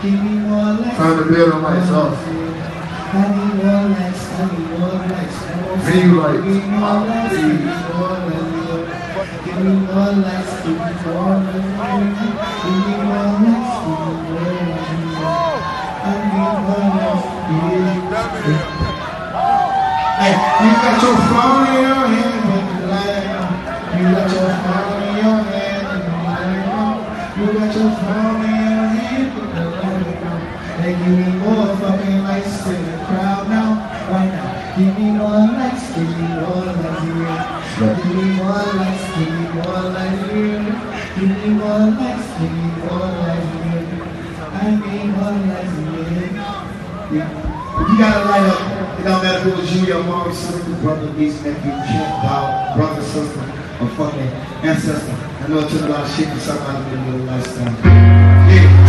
Give me more lights. Trying to build on myself. I need more lights. I need more lights. Give me lights. Give me more lights. Give me more lights. Give me more lights. Give me more lights. Give me more lights. Give me more lights. I need more lights. Hey, you got your phone in your hand when you light up. You got your phone in your hand when you light up. You got your phone in your hand when you light up. Hey, give me more fucking lights in the crowd now, right now. Give me more lights, give me more lights here. Give me more lights, give me more lights here. Give me more lights, give me more lights here. I need more lights here. Yeah. If you gotta light up, it don't matter if it was you, your mom, sister, brother, niece, nephew, kin, dog, brother, sister, or fucking ancestor. I know it took a lot of shit for somebody to live a lifestyle. Yeah.